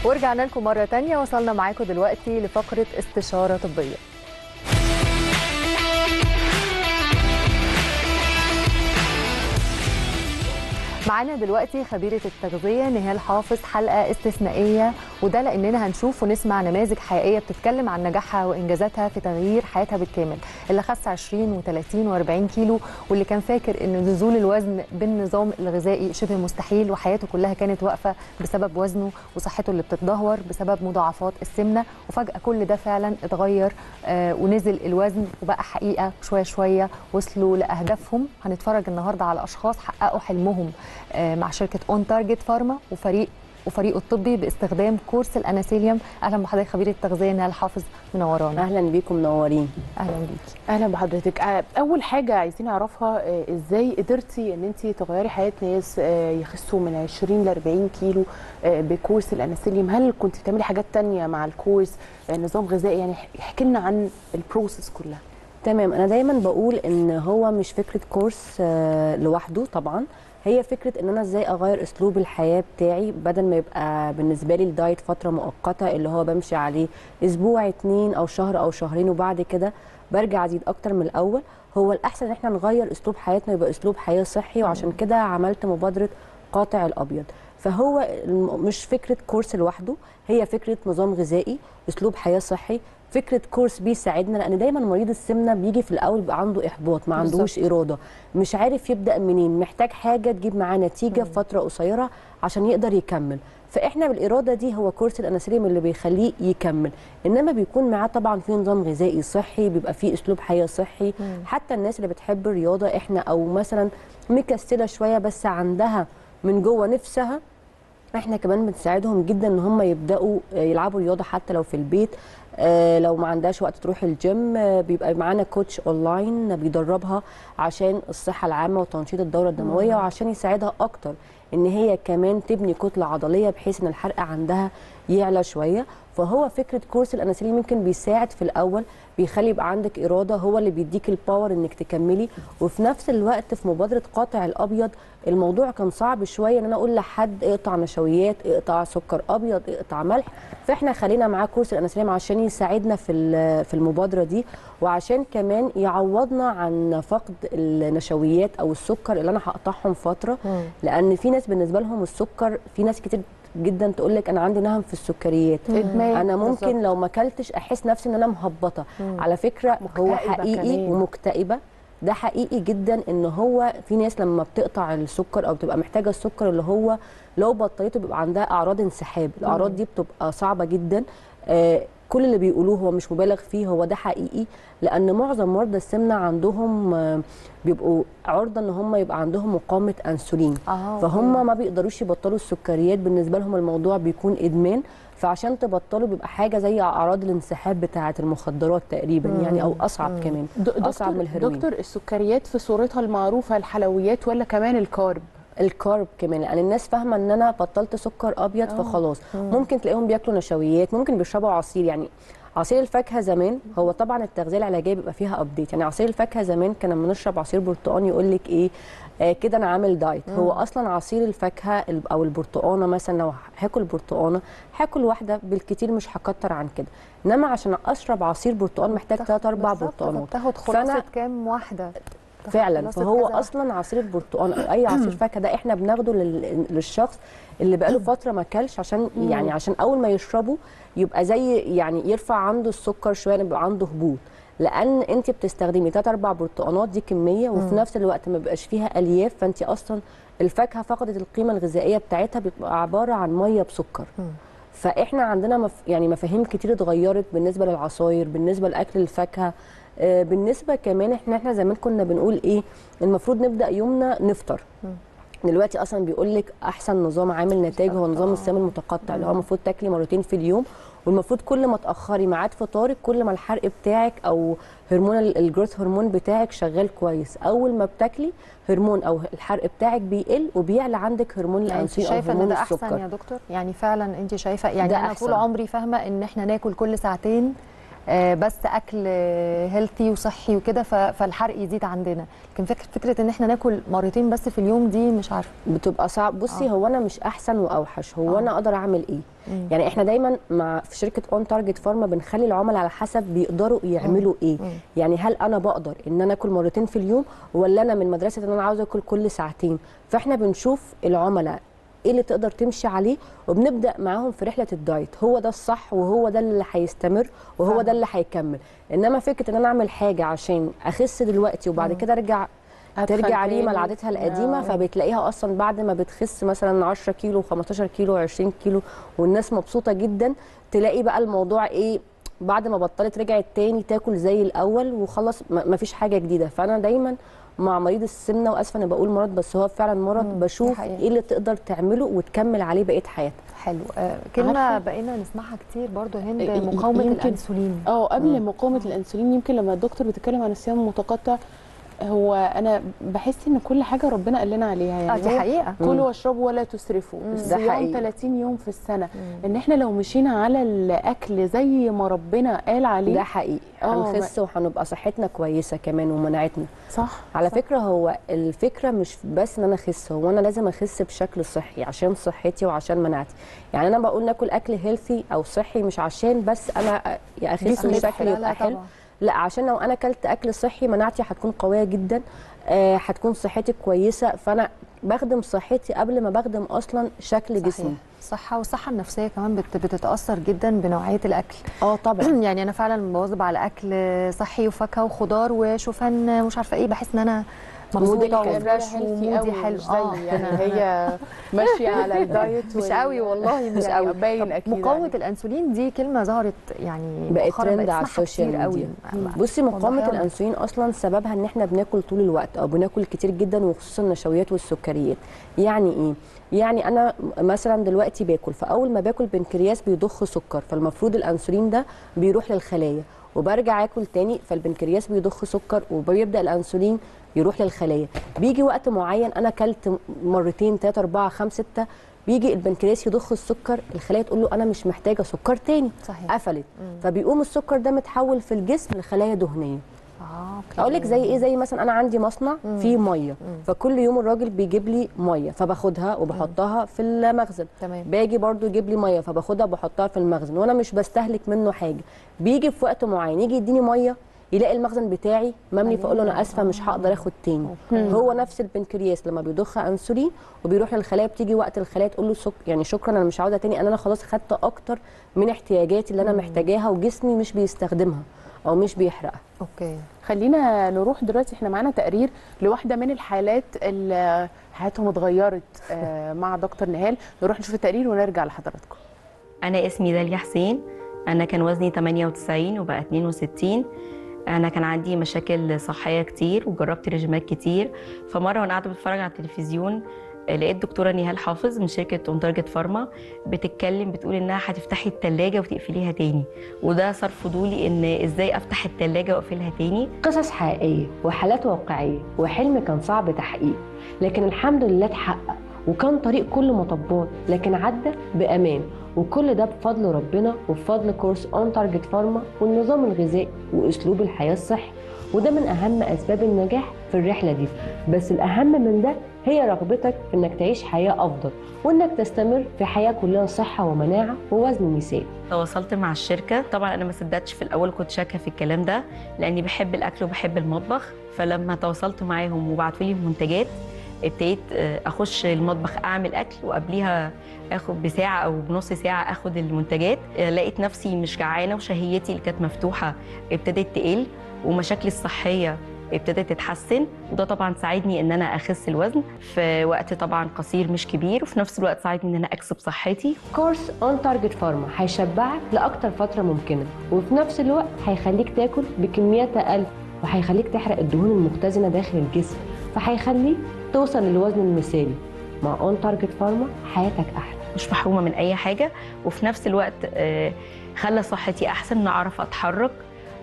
ورجعنا لكم مرة تانية. وصلنا معاكم دلوقتي لفقرة استشارة طبية. معانا دلوقتي خبيرة التغذية نهال حافظ، حلقة استثنائية، وده لأننا هنشوف ونسمع نماذج حقيقية بتتكلم عن نجاحها وإنجازاتها في تغيير حياتها بالكامل، اللي خس 20 و30 و40 كيلو، واللي كان فاكر إن نزول الوزن بالنظام الغذائي شبه مستحيل، وحياته كلها كانت واقفة بسبب وزنه وصحته اللي بتتدهور بسبب مضاعفات السمنة، وفجأة كل ده فعلا اتغير ونزل الوزن وبقى حقيقة. شوية شوية وصلوا لأهدافهم. هنتفرج النهاردة على أشخاص حققوا حلمهم مع شركة اون تارجت فارما وفريقه الطبي باستخدام كورس الاناسيليوم. اهلا بحضرتك خبيره التغذيه نهال حافظ، منورانا. اهلا بيكم، منورين. اهلا بيكي. اهلا بحضرتك. اول حاجه عايزين نعرفها ازاي قدرتي ان انت تغيري حياه ناس يخسوا من 20 ل 40 كيلو بكورس الاناسيليوم؟ هل كنت بتعملي حاجات تانية مع الكورس، نظام غذائي؟ يعني احكي لنا عن البروسيس كلها. تمام. انا دايما بقول ان هو مش فكره كورس لوحده، طبعا هي فكره ان انا ازاي اغير اسلوب الحياه بتاعي، بدل ما يبقى بالنسبه لي الدايت فتره مؤقته اللي هو بمشي عليه اسبوع 2 او شهر او شهرين وبعد كده برجع ازيد اكتر من الاول. هو الاحسن ان احنا نغير اسلوب حياتنا يبقى اسلوب حياه صحي، وعشان كده عملت مبادره قاطع الابيض. فهو مش فكره كورس لوحده، هي فكره نظام غذائي، اسلوب حياه صحي، فكره كورس بيساعدنا، لان دايما مريض السمنه بيجي في الاول بيبقى عنده احباط، ما عندوش اراده، مش عارف يبدا منين، محتاج حاجه تجيب معاه نتيجه في فتره قصيره عشان يقدر يكمل. فاحنا بالاراده دي هو كورس الاناسيليوم اللي بيخليه يكمل، انما بيكون معاه طبعا في نظام غذائي صحي، بيبقى فيه اسلوب حياه صحي. حتى الناس اللي بتحب الرياضه احنا او مثلا مكسله شويه بس عندها من جوه نفسها، احنا كمان بنساعدهم جدا ان هم يبداوا يلعبوا رياضه حتى لو في البيت. لو ما عندهاش وقت تروح الجيم، بيبقى معانا كوتش اونلاين بيدربها عشان الصحه العامه وتنشيط الدوره الدمويه، وعشان يساعدها اكتر ان هي كمان تبني كتله عضليه بحيث ان الحرق عندها يعلى شويه. فهو فكره كورس الاناسيليوم ممكن بيساعد في الاول، بيخلي يبقى عندك اراده، هو اللي بيديك الباور انك تكملي. وفي نفس الوقت في مبادره قاطع الابيض الموضوع كان صعب شويه ان انا اقول لحد اقطع نشويات، اقطع سكر ابيض، اقطع ملح، فاحنا خلينا معاه كورس الاناسيليوم عشان يساعدنا في المبادره دي، وعشان كمان يعوضنا عن فقد النشويات او السكر اللي انا هقطعهم فتره. لان في ناس بالنسبه لهم السكر، في ناس كتير جدا تقول لك انا عندي نهم في السكريات، انا ممكن بالزبط. لو ما اكلتش احس نفسي ان انا مهبطه. على فكره هو حقيقي كمان. ومكتئبه، ده حقيقي جدا ان هو في ناس لما بتقطع السكر او بتبقى محتاجه السكر اللي هو لو بطلته بيبقى عندها اعراض انسحاب. الاعراض دي بتبقى صعبه جدا. كل اللي بيقولوه هو مش مبالغ فيه، هو ده حقيقي، لان معظم مرضى السمنه عندهم بيبقوا عرضه ان هم يبقى عندهم مقاومه انسولين. فهم ما بيقدروش يبطلوا السكريات، بالنسبه لهم الموضوع بيكون ادمان. فعشان تبطلوا بيبقى حاجه زي اعراض الانسحاب بتاعه المخدرات تقريبا، يعني او اصعب كمان، اصعب من الهيروين. دكتور، السكريات في صورتها المعروفه الحلويات ولا كمان الكارب؟ الكارب كمان، لان الناس فاهمه ان انا بطلت سكر ابيض فخلاص. ممكن تلاقيهم بياكلوا نشويات، ممكن بيشربوا عصير. يعني عصير الفاكهه زمان، هو طبعا التغذيه العلاجيه بيبقى فيها ابديت. يعني عصير الفاكهه زمان كنا بنشرب عصير برتقال يقول لك ايه، كده انا عامل دايت. هو اصلا عصير الفاكهه او البرتقانه، مثلا لو هاكل برتقانه هاكل واحده بالكتير، مش هكتر عن كده. انما عشان اشرب عصير برتقال محتاج 3 4 برتقانات. بتاخد خلاصه كام واحده فعلا. فهو اصلا عصير البرتقال او اي عصير فاكهه ده احنا بناخده للشخص اللي بقاله فتره ما اكلش، عشان يعني عشان اول ما يشربه يبقى زي يعني يرفع عنده السكر شويه، يبقى عنده هبوط. لان انت بتستخدمي 3 4 برتقانات دي كميه، وفي نفس الوقت ما بيبقاش فيها الياف، فانت اصلا الفاكهه فقدت القيمه الغذائيه بتاعتها، بتبقى عباره عن ميه بسكر. فاحنا عندنا يعني مفاهيم كتير اتغيرت بالنسبه للعصاير، بالنسبه لاكل الفاكهه. بالنسبه كمان احنا زمان كنا بنقول ايه، المفروض نبدا يومنا نفطر. دلوقتي اصلا بيقول لك احسن نظام عامل نتائج هو نظام الصيام المتقطع، اللي هو المفروض تاكلي مرتين في اليوم، والمفروض كل ما تاخري ميعاد فطارك كل ما الحرق بتاعك او هرمون الجروث هرمون بتاعك شغال كويس. اول ما بتاكلي هرمون او الحرق بتاعك بيقل وبيعلى عندك هرمون الانسولين او هرمون السكر. شايفه ان ده احسن يا دكتور؟ يعني فعلا انت شايفه؟ يعني انا طول عمري فاهمه ان احنا ناكل كل ساعتين بس اكل هيلثي وصحي وكده فالحرق يزيد عندنا. لكن فكره ان احنا ناكل مرتين بس في اليوم دي مش عارفه، بتبقى صعب. بصي هو انا مش احسن واوحش، هو انا اقدر اعمل ايه؟ يعني احنا دايما في شركه اون تارجت فارما بنخلي العملاء على حسب بيقدروا يعملوا ايه. يعني هل انا بقدر ان انا اكل مرتين في اليوم، ولا انا من مدرسه ان انا عاوزه اكل كل ساعتين؟ فاحنا بنشوف العملاء ايه اللي تقدر تمشي عليه، وبنبدا معاهم في رحله الدايت. هو ده الصح، وهو ده اللي هيستمر، وهو ده اللي هيكمل. انما فكره ان انا اعمل حاجه عشان اخس دلوقتي وبعد كده ترجع ريما لعادتها القديمه، فبتلاقيها اصلا بعد ما بتخس مثلا 10 كيلو 15 كيلو 20 كيلو والناس مبسوطه جدا، تلاقي بقى الموضوع ايه بعد ما بطلت رجعت تاني تاكل زي الاول وخلص، ما فيش حاجه جديده. فانا دايما مع مريض السمنه، واسفه انا بقول مرض بس هو فعلا مرض، بشوف ايه اللي تقدر تعمله وتكمل عليه بقيه حياتك. حلو. كلمه بقينا نسمعها كتير برضو هند، مقاومه الانسولين. قبل مقاومه الانسولين، يمكن لما الدكتور بتتكلم عن الصيام المتقطع، هو انا بحس ان كل حاجه ربنا قال لنا عليها، يعني دي حقيقه. كلوا واشربوا ولا تسرفوا، الصيام 30 يوم في السنه. ان احنا لو مشينا على الاكل زي ما ربنا قال عليه ده حقيقي هنخس وهنبقى صحتنا كويسه كمان ومناعتنا. صح. على فكره هو الفكره مش بس ان انا اخس، هو انا لازم اخس بشكل صحي عشان صحتي وعشان مناعتي. يعني انا بقول ناكل اكل هيلثي او صحي مش عشان بس انا اخس وشكلي يبقى حلو، لا، عشان لو انا اكلت اكل صحي مناعتي هتكون قويه جدا، هتكون صحتي كويسه، فانا بخدم صحتي قبل ما بخدم اصلا شكل جسمي. صحه والصحه النفسيه كمان بتتاثر جدا بنوعيه الاكل. طبعا. يعني انا فعلا بواظب على اكل صحي وفاكهه وخضار وشوفان مش عارفه ايه، بحس ان انا مبسوطه وفريش ومودي حلو. يعني هي ماشيه على الدايت مش قوي والله، مش يعني قوي. باين اكيد. مقاومه الانسولين دي كلمه ظهرت يعني بقت ترند على السوشيال ميديا. بصي مقاومه الانسولين اصلا سببها ان احنا بناكل طول الوقت او بناكل كتير جدا، وخصوصا النشويات والسكريات. يعني ايه؟ يعني انا مثلا دلوقتي باكل، فاول ما باكل بنكرياس بيضخ سكر، فالمفروض الانسولين ده بيروح للخلايا، وبرجع اكل تاني فالبنكرياس بيضخ سكر وبيبدا الانسولين يروح للخلايا. بيجي وقت معين انا اكلت مرتين 3 4 5 6، بيجي البنكرياس يضخ السكر، الخلايا تقول له انا مش محتاجه سكر تاني. صحيح. قفلت. فبيقوم السكر ده متحول في الجسم لخلايا دهنيه. اقول لك زي ايه؟ زي مثلا انا عندي مصنع فيه ميه، فكل يوم الراجل بيجيب لي ميه فباخدها وبحطها في المخزن. تمام. باجي برضو يجيب لي ميه فباخدها وبحطها في المخزن، وانا مش بستهلك منه حاجه. بيجي في وقت معين يجي يديني ميه، يلاقي المخزن بتاعي مملي، فاقول له انا اسفه مش هقدر اخد تاني. هو نفس البنكرياس لما بيضخ انسولين وبيروح للخلايا، بتيجي وقت الخلايا تقول له يعني شكرا انا مش عاوزه تاني، انا خلاص خدت اكتر من احتياجاتي اللي انا محتاجاها وجسمي مش بيستخدمها او مش بيحرقها. اوكي، خلينا نروح دلوقتي، احنا معانا تقرير لواحده من الحالات اللي حياتهم اتغيرت مع دكتور نهال. نروح نشوف التقرير ونرجع لحضراتكم. انا اسمي داليا حسين، انا كان وزني 98 وبقى 62. انا كان عندي مشاكل صحيه كتير وجربت ريجيمات كتير. فمره وانا قاعده بتفرج على التلفزيون لقيت دكتوره نهال حافظ من شركه اون تارجت فارما بتتكلم، بتقول انها هتفتحي الثلاجه وتقفليها تاني، وده صار فضولي ان ازاي افتح الثلاجه واقفلها تاني. قصص حقيقيه وحالات واقعيه، وحلم كان صعب تحقيقه لكن الحمد لله اتحقق، وكان طريق كله مطبات لكن عدى بامان، وكل ده بفضل ربنا وبفضل كورس اون تارجت فارما والنظام الغذائي واسلوب الحياه الصحي. وده من اهم اسباب النجاح في الرحله دي. بس الاهم من ده هي رغبتك في انك تعيش حياه افضل، وانك تستمر في حياه كلها صحه ومناعه ووزن مثالي. تواصلت مع الشركه، طبعا انا ما صدقتش في الاول، كنت شاكه في الكلام ده لاني بحب الاكل وبحب المطبخ. فلما تواصلت معاهم وبعتوا لي المنتجات ابتديت اخش المطبخ اعمل اكل، وقبليها اخد بساعه او بنص ساعه اخد المنتجات. لقيت نفسي مش جعانه، وشهيتي اللي كانت مفتوحه ابتدت تقل، ومشاكلي الصحيه ابتدت تتحسن. وده طبعا ساعدني ان انا اخس الوزن في وقت طبعا قصير مش كبير، وفي نفس الوقت ساعدني ان انا اكسب صحتي. كورس اون تارجت فارما هيشبعك لاكتر فتره ممكنه، وفي نفس الوقت هيخليك تاكل بكميات اقل، وهيخليك تحرق الدهون المختزنه داخل الجسم، فهيخليك توصل للوزن المثالي. مع اون تارجت فارما حياتك احلى، مش محرومه من اي حاجه، وفي نفس الوقت خلى صحتي احسن، ان اعرف اتحرك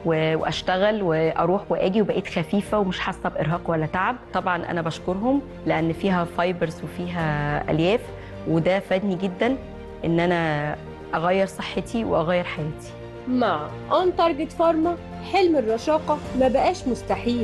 واشتغل واروح واجي، وبقيت خفيفه ومش حاسه بارهاق ولا تعب. طبعا انا بشكرهم لان فيها فايبرز وفيها الياف، وده فادني جدا ان انا اغير صحتي واغير حياتي. مع اون تارجت فارما حلم الرشاقة ما بقاش مستحيل.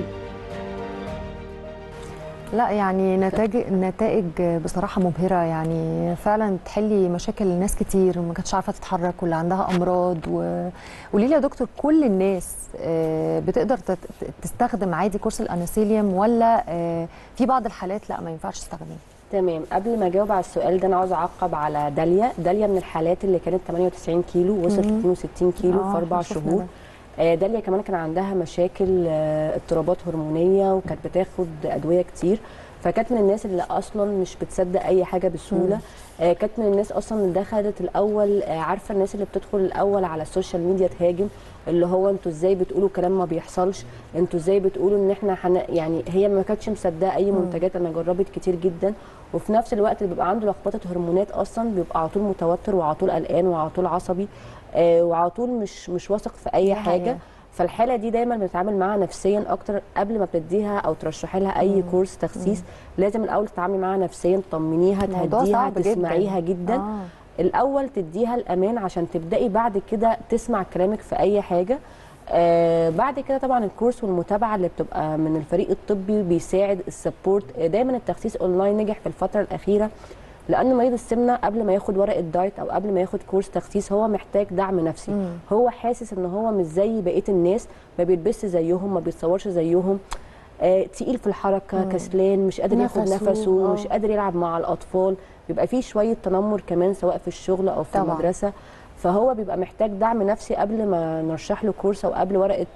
لا يعني نتائج بصراحة مبهرة، يعني فعلا تحلي مشاكل ناس كتير ما كانتش عارفة تتحرك واللي عندها أمراض. قولي لي يا دكتور، كل الناس بتقدر تستخدم عادي كورس الأناسيليوم، ولا في بعض الحالات لا ما ينفعش تستخدمه؟ تمام. قبل ما اجاوب على السؤال ده انا عاوزه اعقب على داليا من الحالات اللي كانت 98 كيلو وصلت 62 كيلو في 4 شهور. داليا كمان كان عندها مشاكل اضطرابات هرمونيه وكانت بتاخد ادويه كتير، فكانت من الناس اللي اصلا مش بتصدق اي حاجه بسهوله. كانت من الناس اصلا اللي دخلت الاول، عارفه الناس اللي بتدخل الاول على السوشيال ميديا تهاجم، اللي هو انتوا ازاي بتقولوا كلام ما بيحصلش، انتوا ازاي بتقولوا ان احنا يعني هي ما كانتش مصدقه اي منتجات. انا جربت كتير جدا، وفي نفس الوقت اللي بيبقى عنده لخبطه هرمونات اصلا بيبقى على طول متوتر وعلى طول قلقان وعلى طول عصبي، وعلى طول مش واثق في اي حاجه. فالحاله دي دايما بنتعامل معاها نفسيا اكتر. قبل ما بتديها او ترشحي لها اي كورس تخسيس لازم الاول تتعاملي معاها نفسيا، تطمنيها، تهديها، تسمعيها جدا. الاول تديها الامان عشان تبداي بعد كده تسمع كلامك في اي حاجه. بعد كده طبعا الكورس والمتابعه اللي بتبقى من الفريق الطبي بيساعد السبورت. دايما التخسيس اونلاين نجح في الفتره الاخيره، لان مريض السمنه قبل ما ياخد ورقه دايت او قبل ما ياخد كورس تخسيس هو محتاج دعم نفسي. هو حاسس ان هو مش زي بقيه الناس، ما بيلبسش زيهم، ما بيتصورش زيهم، تقيل في الحركه، كسلان، مش قادر ياخد نفسه، مش قادر يلعب مع الاطفال، بيبقى فيه شويه تنمر كمان سواء في الشغل او في المدرسه. فهو بيبقى محتاج دعم نفسي قبل ما نرشح له كورس او قبل ورقه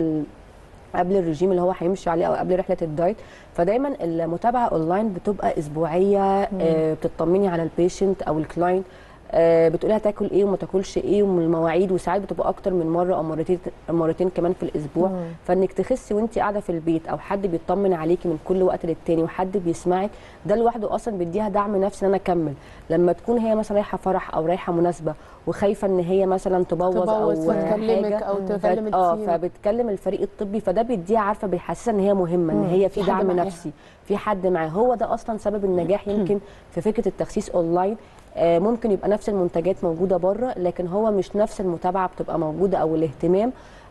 قبل الرجيم اللي هو هيمشي عليه او قبل رحله الدايت. فدايما المتابعه اونلاين بتبقى اسبوعيه، بتطمني على البيشنت او الكلاينت، بتقولها تاكل ايه وما تاكلش ايه ومن المواعيد، وساعات بتبقى اكتر من مره او مرتين كمان في الاسبوع. فانك تخسي وانت قاعده في البيت او حد بيطمن عليكي من كل وقت للتاني وحد بيسمعك، ده لوحده اصلا بيديها دعم نفسي ان انا اكمل. لما تكون هي مثلا رايحه فرح او رايحه مناسبه وخايفه ان هي مثلا تبوظ او تكلمك حاجه او تكلم التيم، فبتكلم الفريق الطبي، فده بيديها عارفه بيحسسها ان هي مهمه، ان هي في دعم نفسي، في حد معاه. هو ده اصلا سبب النجاح يمكن في فكره التخسيس اونلاين. ممكن يبقى نفس المنتجات موجوده بره، لكن هو مش نفس المتابعه بتبقى موجوده او الاهتمام.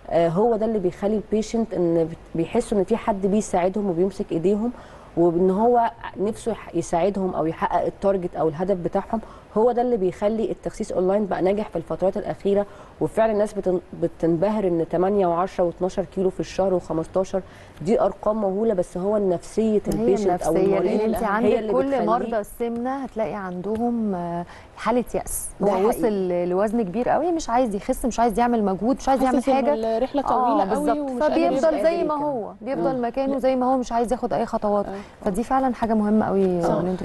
هو ده اللي بيخلي البيشنت ان بيحسوا ان في حد بيساعدهم وبيمسك ايديهم، وان هو نفسه يساعدهم او يحقق التارجت او الهدف بتاعهم. هو ده اللي بيخلي التخسيس اونلاين بقى ناجح في الفترات الاخيره. وفعلا الناس بتنبهر ان 8 و10 و12 كيلو في الشهر و15 دي ارقام مهوله، بس هو نفسيه البيشنت او المريض انت عندك كل مرضى السمنه هتلاقي عندهم حاله يأس. هو وصل لوزن كبير قوي، مش عايز يخس، مش عايز يعمل مجهود، مش عايز يعمل حاجه، الرحله طويله قوي فبيفضل زي ما هو، بيفضل مكانه زي ما هو، مش عايز ياخد اي خطوات. فدي فعلا حاجه مهمه قوي.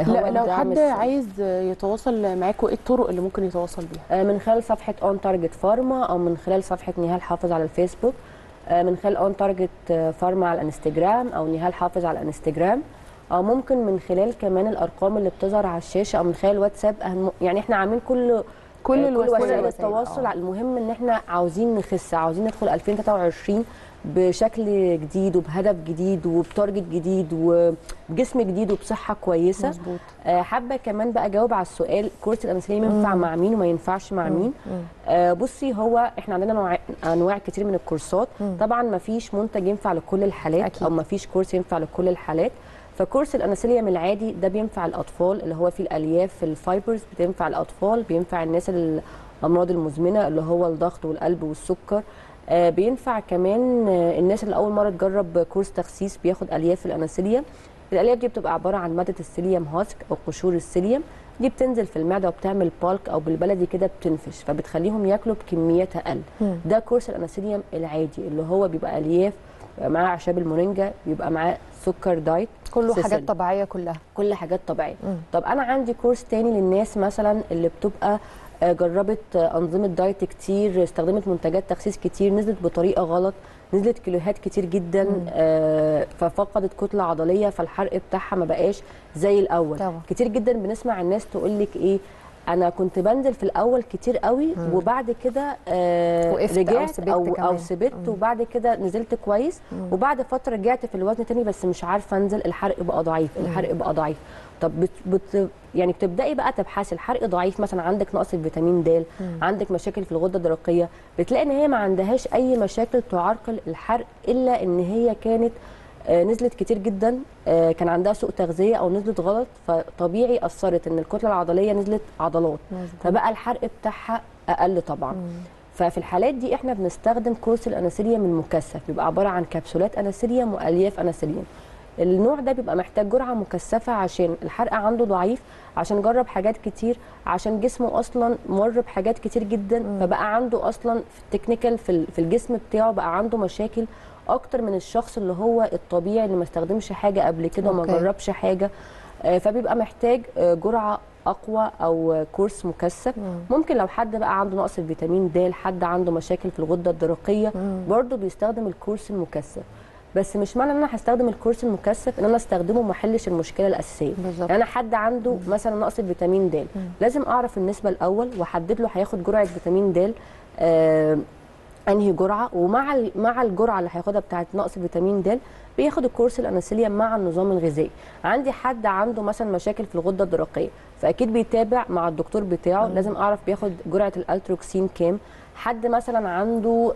لو حد عايز يتواصل معاكم، ايه الطرق اللي ممكن يتواصل بيها؟ من خلال صفحه اون تارجت فارما، او من خلال صفحه نهال حافظ على الفيسبوك، من خلال اون تارجت فارما على الانستجرام، او نهال حافظ على الانستجرام، او ممكن من خلال كمان الارقام اللي بتظهر على الشاشه، او من خلال واتساب. يعني احنا عاملين كل وسائل التواصل. المهم ان احنا عاوزين نخس، عاوزين ندخل 2023 بشكل جديد وبهدف جديد وبتارجت جديد وبجسم جديد وبصحه كويسه. مظبوط. حابه كمان بقى اجاوب على السؤال، كورس الانسولين ينفع مع مين وما ينفعش مع مين؟ بصي، هو احنا عندنا انواع كتير من الكورسات. طبعا ما فيش منتج ينفع لكل الحالات أكيد. او ما فيش كورس ينفع لكل الحالات. فكورس الانسولين العادي ده بينفع الاطفال، اللي هو فيه الالياف الفايبرز، بتنفع الاطفال، بينفع الناس الامراض المزمنه اللي هو الضغط والقلب والسكر. بينفع كمان الناس اللي اول مره تجرب كورس تخسيس بياخد الياف الانسولين. الالياف دي بتبقى عباره عن ماده السيليوم هاسك او قشور السيليوم، دي بتنزل في المعده وبتعمل بالك او بالبلدي كده بتنفش، فبتخليهم ياكلوا بكميات اقل. ده كورس الانسولين العادي اللي هو بيبقى الياف، معاه اعشاب المورينجا، بيبقى معاه سكر دايت، كله حاجات طبيعيه، كل حاجات طبيعيه. طب انا عندي كورس تاني للناس مثلا اللي بتبقى جربت انظمه دايت كتير، استخدمت منتجات تخسيس كتير، نزلت بطريقه غلط، نزلت كيلوهات كتير جدا، ففقدت كتله عضليه، فالحرق بتاعها ما بقاش زي الاول. طبعا. كتير جدا بنسمع الناس تقول لك ايه، انا كنت بنزل في الاول كتير قوي وبعد كده رجعت او سبت وبعد كده نزلت كويس وبعد فتره رجعت في الوزن تاني بس مش عارفه انزل، الحرق بقى ضعيف، الحرق بقى ضعيف. طب يعني بتبداي بقى تبحثي الحرق ضعيف، مثلا عندك نقص الفيتامين د، عندك مشاكل في الغده الدرقيه، بتلاقي ان هي ما عندهاش اي مشاكل تعرقل الحرق، الا ان هي كانت نزلت كتير جدا، كان عندها سوء تغذيه او نزلت غلط، فطبيعي اثرت ان الكتله العضليه نزلت عضلات، فبقى الحرق بتاعها اقل طبعا. ففي الحالات دي احنا بنستخدم كورس الانسولين المكثف، بيبقى عباره عن كبسولات انسولين والياف انسولين. النوع ده بيبقى محتاج جرعه مكثفه عشان الحرق عنده ضعيف، عشان جرب حاجات كتير، عشان جسمه اصلا مر بحاجات كتير جدا، فبقى عنده اصلا في التكنيكال في الجسم بتاعه بقى عنده مشاكل اكتر من الشخص اللي هو الطبيعي اللي ما استخدمش حاجه قبل كده وما جربش حاجه. فبيبقى محتاج جرعه اقوى او كورس مكثف. ممكن لو حد بقى عنده نقص الفيتامين د، حد عنده مشاكل في الغده الدرقيه، برضه بيستخدم الكورس المكثف. بس مش معنى ان انا هستخدم الكورس المكثف ان انا استخدمه ما احلش المشكله الاساسيه. يعني انا حد عنده مثلا نقص الفيتامين د، لازم اعرف النسبه الاول واحدد له هياخد جرعه فيتامين د انهي جرعه، ومع الجرعه اللي هياخدها بتاعه نقص فيتامين د بياخد الكورس الانسولين مع النظام الغذائي. عندي حد عنده مثلا مشاكل في الغده الدرقيه، فاكيد بيتابع مع الدكتور بتاعه، لازم اعرف بياخد جرعه الالتروكسين كام. حد مثلا عنده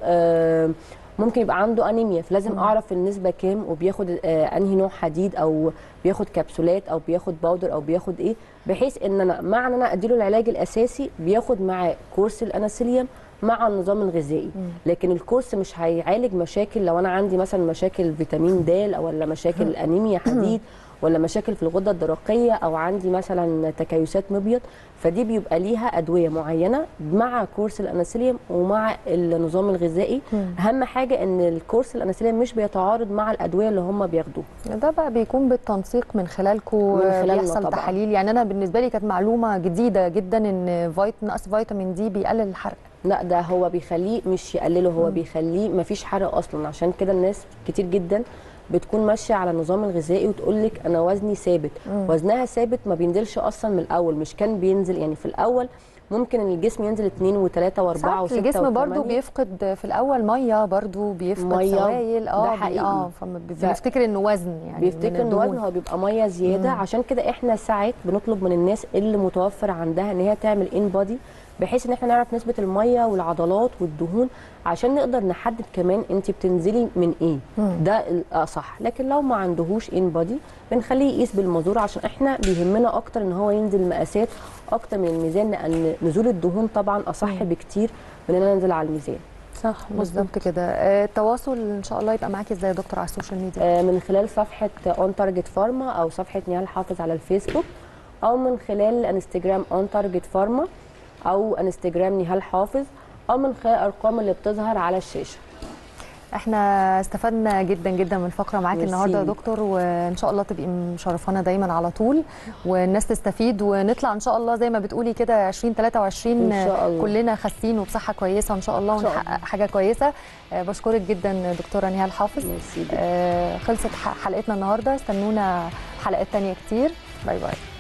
ممكن يبقى عنده انيميا، فلازم اعرف النسبه كام، وبياخد انهي نوع حديد، او بياخد كبسولات، او بياخد باودر، او بياخد ايه، بحيث ان انا مع ان انا اديله العلاج الاساسي بياخد معاه كورس الانسولين مع النظام الغذائي. لكن الكورس مش هيعالج مشاكل، لو انا عندي مثلا مشاكل فيتامين د، او ولا مشاكل انيميا حديد، ولا مشاكل في الغده الدرقيه، او عندي مثلا تكيسات مبيض، فدي بيبقى ليها ادويه معينه مع كورس الانسولين ومع النظام الغذائي. اهم حاجه ان الكورس الانسولين مش بيتعارض مع الادويه اللي هم بياخدوها. ده بقى بيكون بالتنسيق من خلالكم، بيحصل طبعا تحاليل. يعني انا بالنسبه لي كانت معلومه جديده جدا ان نقص فيتامين دي بيقلل الحرق. لا، ده هو بيخليه مش يقلله، هو بيخليه مفيش حرق اصلا. عشان كده الناس كتير جدا بتكون ماشيه على النظام الغذائي وتقول لك انا وزني ثابت. وزنها ثابت ما بينزلش اصلا من الاول، مش كان بينزل يعني في الاول ممكن ان الجسم ينزل 2 و3 و4 و6 الجسم برضو بيفقد في الاول ميه، برضو بيفقد سوائل. ده حقيقي. بنفتكر انه وزن، يعني بيفتكر انه وزن، هو بيبقى ميه زياده. عشان كده احنا ساعات بنطلب من الناس اللي متوفر عندها ان هي تعمل ان بودي، بحيث ان احنا نعرف نسبه الميه والعضلات والدهون، عشان نقدر نحدد كمان انت بتنزلي من ايه. ده الاصح. لكن لو ما عندهوش ان بودي بنخليه يقيس بالمزور، عشان احنا بيهمنا اكتر ان هو ينزل مقاسات اكتر من الميزان، لان نزول الدهون طبعا اصح بكتير من ان انا انزل على الميزان. صح، بالظبط كده. التواصل ان شاء الله يبقى معاكي ازاي يا دكتور على السوشيال ميديا؟ من خلال صفحه اون تارجت فارما، او صفحه نهال حافظ على الفيسبوك، او من خلال انستجرام اون تارجت فارما، او انستجرام نهال حافظ، او من خلال الارقام اللي بتظهر على الشاشه. احنا استفدنا جدا جدا من الفقره معاكي النهارده يا دكتور، وان شاء الله تبقي مشرفانا دايما على طول، والناس تستفيد، ونطلع ان شاء الله زي ما بتقولي كده 2023 إن شاء الله كلنا خاسين وبصحه كويسه ان شاء الله، ونحقق حاجه كويسه. بشكرك جدا دكتوره نهال حافظ. ميرسي. خلصت حلقتنا النهارده، استنونا حلقات تانية كتير. باي باي.